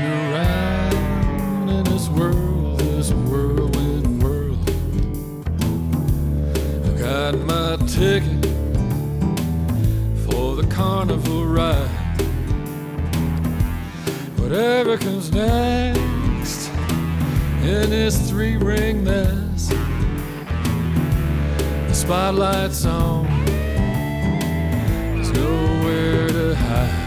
around in this world, this whirlwind world. I got my ticket for the carnival ride. Whatever comes next in this three-ring mess, the spotlight's on, there's nowhere to hide.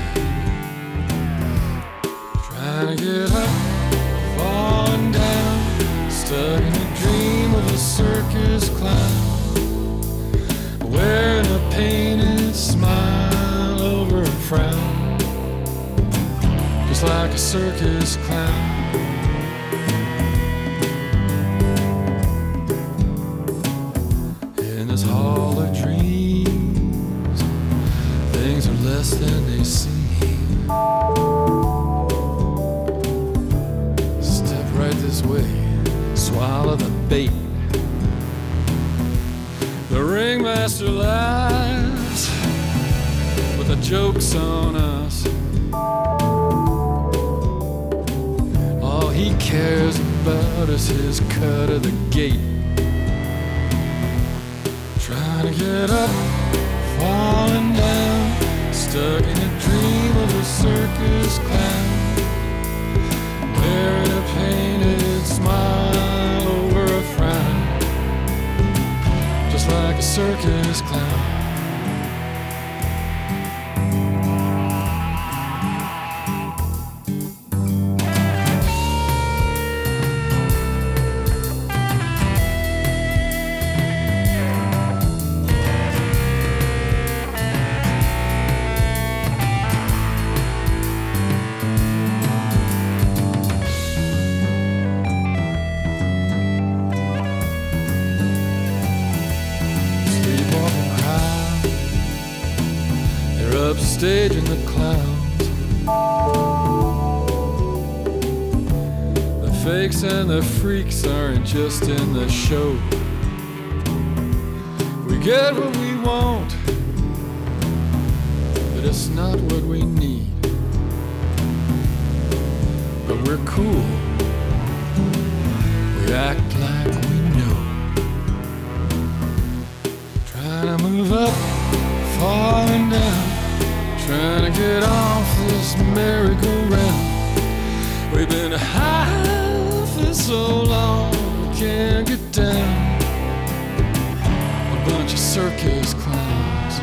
Trying to get up, falling down, stuck in a dream of a circus clown, wearing a painted smile over a frown, just like a circus clown. In this hall of dreams, things are less than they seem. Step right this way, swallow the bait. The ringmaster laughs, but the joke's on us. All he cares about is his cut of the gate. Trying to get up, falling down, stuck in a dream of a circus clown, wearing a painted smile over a frown, just like a circus clown. Upstage in the clouds, the fakes and the freaks aren't just in the show. We get what we want, but it's not what we need. But we're cool, we act like we know. Trying to move up, falling down, trying to get off this merry-go-round. We've been high for so long, we can't get down. A bunch of circus clowns.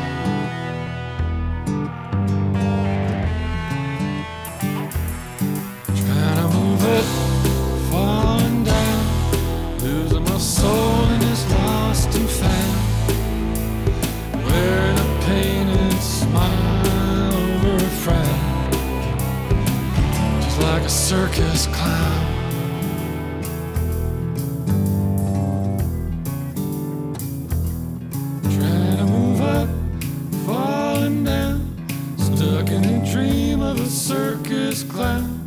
Trying to move up, falling down, losing my soul in this lost and found, wearing a painted smile over a frown, just like a circus clown. Trying to move up, falling down, stuck in a dream of a circus clown,